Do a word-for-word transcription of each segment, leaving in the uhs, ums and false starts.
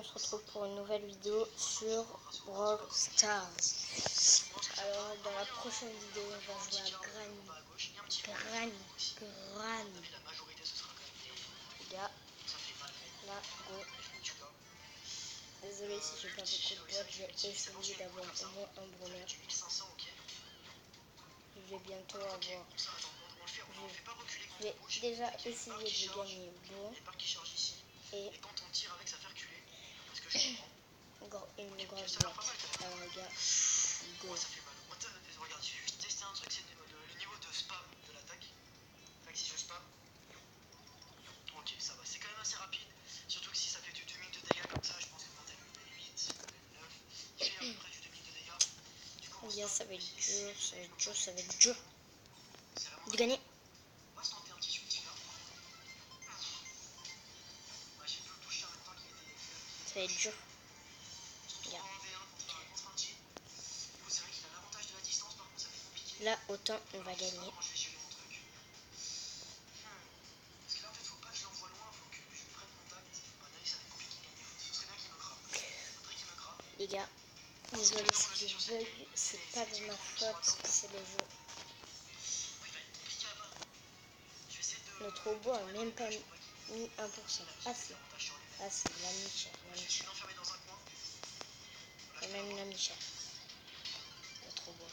se retrouve pour une nouvelle vidéo sur Brawl Stars. Alors dans la prochaine vidéo on va jouer à Granny. Granny. Granny. Les gars, là, go. Désolé si j'ai pas beaucoup de boîtes, j'ai essayé d'avoir au moins un brawler. Je vais bientôt avoir... Je vais déjà essayer de gagner beau. Et... une grosse boîte. Alors les gars, go. Regarde, j'ai juste testé un truc, c'est le niveau de spam de l'attaque. Fait que si je spam, ok, ça va, c'est quand même assez rapide. Surtout que si ça fait du deux mille de dégâts comme ça, je pense que quand t'as level huit, neuf, il fait à peu près du deux mille de dégâts. Du coup, les gars, ça va être dur, ça va être dur, ça va être dur. De gagner. On va se tenter un petit ulti là. Ouais, j'ai pu le toucher en même temps qu'il était. Ça va être dur. Regarde. Là, autant on va gagner. Les gars, désolé si je bug, c'est pas de ma faute, c'est le jeu. Notre robot a même pas mis un pour cent. Ah si, ah si, il a mis cher, il a mis cher. Il a même il a mis cher. Notre robot.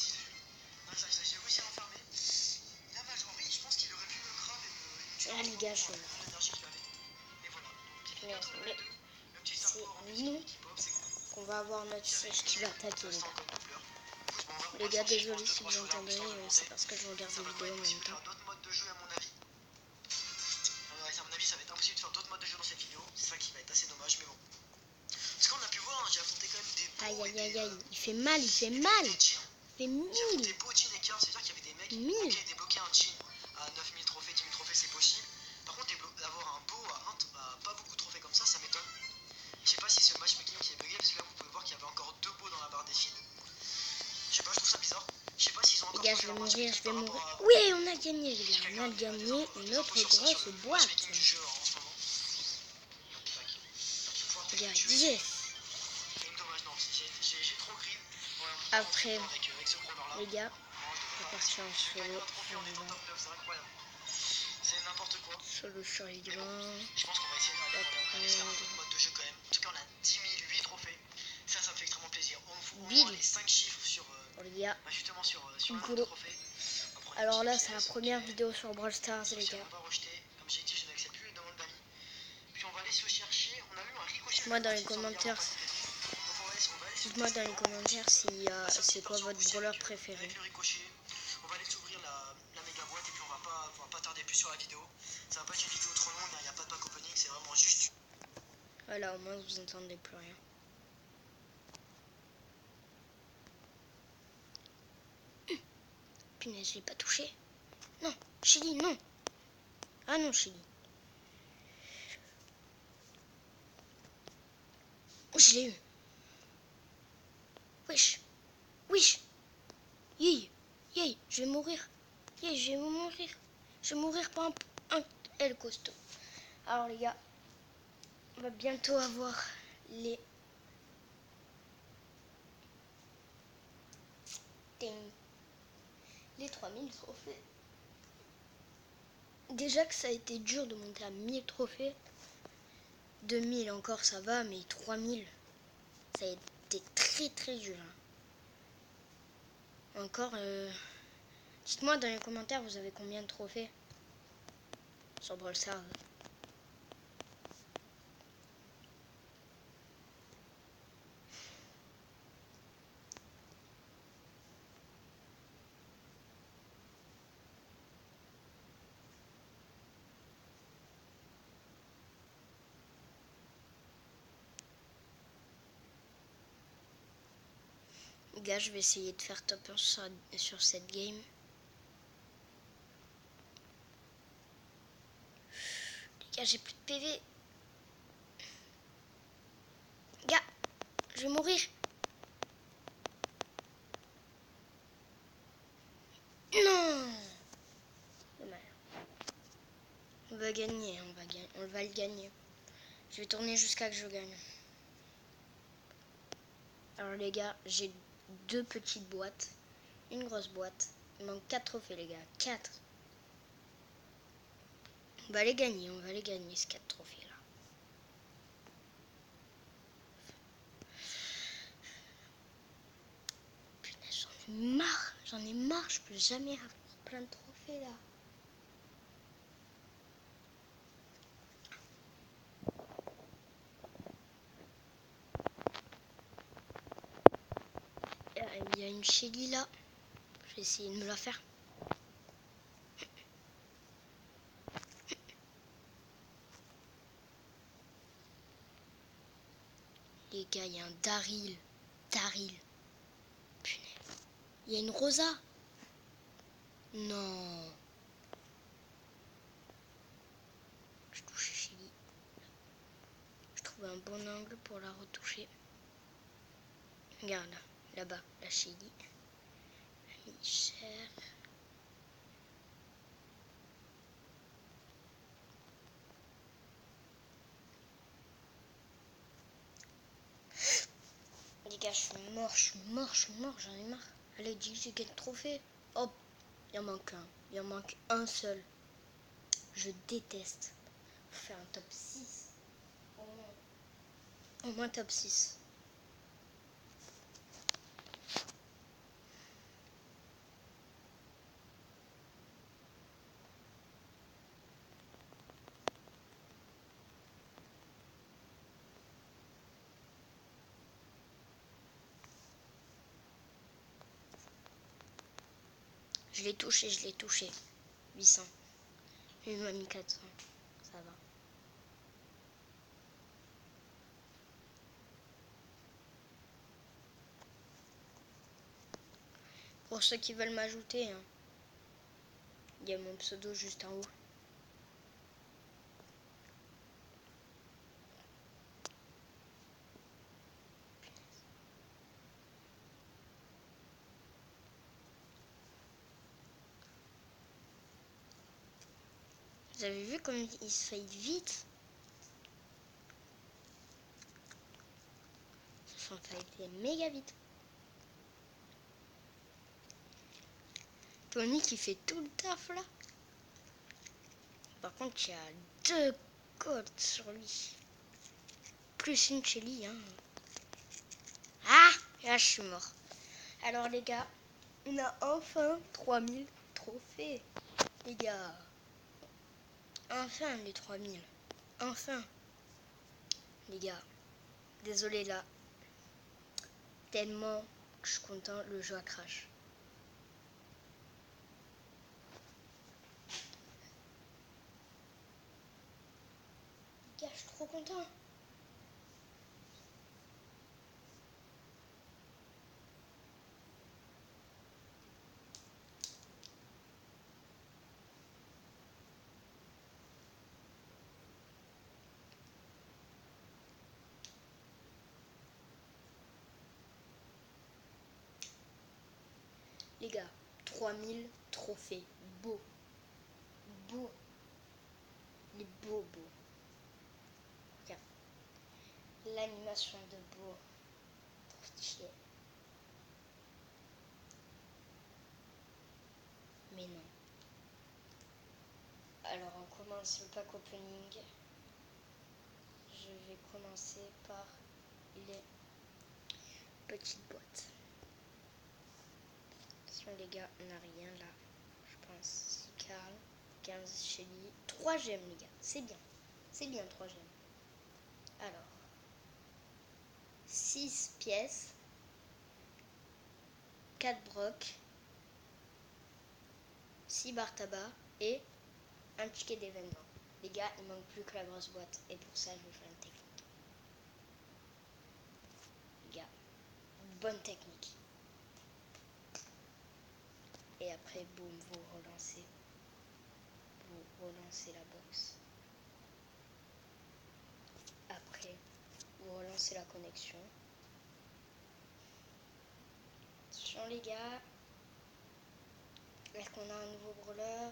Ah les gars, je suis mais c'est nous qu'on va avoir notre siège qui va attaquer les gars. Les gars, désolé si vous entendez, c'est parce que je regarde des vidéos en même temps. À mon avis, ça va être impossible de faire d'autres modes de jeu dans cette vidéo. C'est ça qui va être assez dommage, mais bon. Parce qu'on a pu voir, hein, j'ai affronté quand même des. Aïe aïe aïe aïe, il fait mal, il fait mal. Il fait mille. J'ai affronté beaux jeans et cœurs, c'est-à-dire qu'il y avait des mecs. mille. Ok, débloquer un jean à neuf mille trophées, dix mille trophées, c'est possible. Par contre, d'avoir un beau à, un, à pas beaucoup de trophées comme ça, ça m'étonne. Je sais pas si c'est le matchmaking qui est bugué, parce que là, vous pouvez voir qu'il y avait encore deux beaux dans la barre des feeds. Je sais pas, je trouve ça bizarre. Je sais pas s'ils ont encore. Les gars, je vais mourir, je vais mourir. À... Oui, on a gagné, les gars. On a gagné une autre grosse boîte. Les gars, yes. Après, les gars, je vais partir en solo. C'est n'importe quoi. Solo sur les gars. Je pense qu'on va essayer de faire un autre mode de jeu quand même. En tout cas, on a dix mille huit trophées. Ça, ça me fait extrêmement plaisir. On voit les cinq chiffres sur. Bon, les gars, justement sur, sur un trophée. Alors là, c'est la première vidéo sur Brawl Stars, les gars. Dites-moi dans les commentaires. Dites-moi dans les commentaires si euh, c'est quoi votre brawler préféré. On va aller s'ouvrir la, la méga boîte et puis on va pas, on va pas tarder plus sur la vidéo. Ça va pas être une vidéo trop longue, il n'y a pas de pack opening, c'est vraiment juste. Voilà, au moins vous entendez plus rien. Punaise, je l'ai pas touché. Non, Chili, non. Ah non, Chili. Je l'ai eu. Wesh. Wesh. Yé. Yé. Je vais mourir. Yé, je vais mourir. Je vais mourir par un, un L costaud. Alors les gars, on va bientôt avoir les... les trois mille trophées. Déjà que ça a été dur de monter à mille trophées. deux mille encore ça va, mais trois mille, ça a été très très dur. Encore, euh... dites-moi dans les commentaires, vous avez combien de trophées sur Brawl Stars? Les gars, je vais essayer de faire top un sur, sur cette game. Les gars, j'ai plus de P V. Les gars, je vais mourir. Non. Dommage. On va gagner, on va gagner, on va le gagner. Je vais tourner jusqu'à que je gagne. Alors les gars, j'ai deux petites boîtes, une grosse boîte. Il manque quatre trophées les gars, quatre. On va les gagner, on va les gagner ces quatre trophées là. Putain, j'en ai marre, j'en ai marre, je peux jamais avoir plein de trophées là. Il y a une Shelly là, je vais essayer de me la faire. Les gars, il y a un Daryl. Daryl. Punaise. Il y a une Rosa. Non. Je touche Shelly. Je trouve un bon angle pour la retoucher. Regarde, là-bas, la Shelly. Michel. Les gars, je suis mort, je suis mort, je suis mort, j'en ai marre. Allez, dis que j'ai gagné le trophée. Hop, il en manque un. Il en manque un seul. Je déteste. Faut faire un top six. Au moins, Au moins top six. Je l'ai touché, je l'ai touché. huit cents. Il m'a mis quatre cents. Ça va. Pour ceux qui veulent m'ajouter, hein, il y a mon pseudo juste en haut. Vous avez vu comme il se fait vite? Ça se fait méga vite. Tony qui fait tout le taf là. Par contre, il y a deux codes sur lui. Plus une Shelly, hein. Ah, là, je suis mort. Alors, les gars, on a enfin trois mille trophées. Les gars. Enfin, les trois mille. Enfin. Les gars. Désolé là. Tellement que je suis content, le jeu a crash. Les gars, je suis trop content. Les gars, trois mille trophées. Beau. Beau. Il est beau, beau. Regarde. L'animation de beau. Trop stylé. Mais non. Alors, on commence le pack opening. Je vais commencer par les petites boîtes. Attention les gars, on n'a rien là. Je pense six Carl, quinze Shelly, trois gemmes les gars. C'est bien. C'est bien trois gemmes. Alors, six pièces, quatre brocs, six barres tabac et un ticket d'événement. Les gars, il manque plus que la grosse boîte. Et pour ça, je vais faire une technique. Les gars, bonne technique. Et après, boum, vous relancez. Vous relancez la box. Après, vous relancez la connexion. Attention les gars. Est-ce qu'on a un nouveau brawler?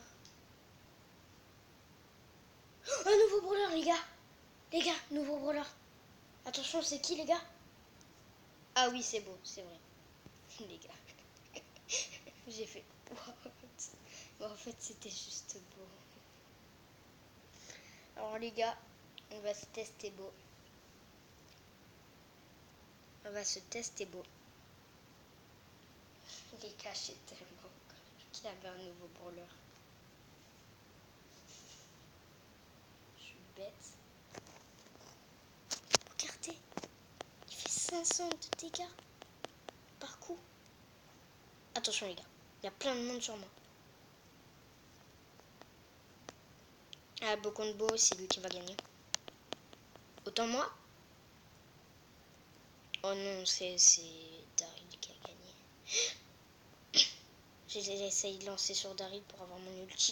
Oh, un nouveau brawler les gars. Les gars, nouveau brawler. Attention, c'est qui les gars? Ah oui, c'est beau, c'est vrai. Les gars. J'ai fait... Bon, en fait, c'était juste beau. Alors les gars, on va se tester beau. On va se tester beau. Il est caché tellement qu'il y avait un nouveau brawler. Je suis bête. Regardez, il fait cinq cents de dégâts par coup. Attention les gars, il y a plein de monde sur moi. Ah, beau contre beau, c'est lui qui va gagner. Autant moi. Oh non, c'est Daryl qui a gagné. J'ai essayé de lancer sur Daryl pour avoir mon ulti.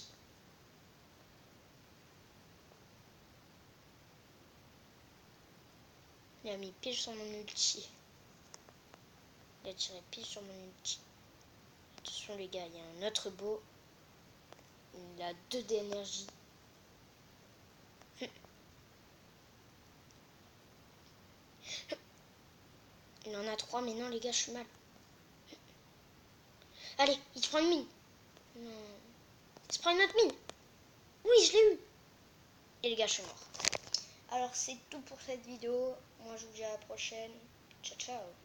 Il a mis pile sur mon ulti. Il a tiré pile sur mon ulti. Attention les gars, il y a un autre beau. Il a deux d'énergie. Il en a trois, mais non les gars, je suis mal. Allez, il se prend une mine. Non. Il se prend une autre mine. Oui, je l'ai eu. Et les gars, je suis mort. Alors c'est tout pour cette vidéo. Moi je vous dis à la prochaine. Ciao ciao.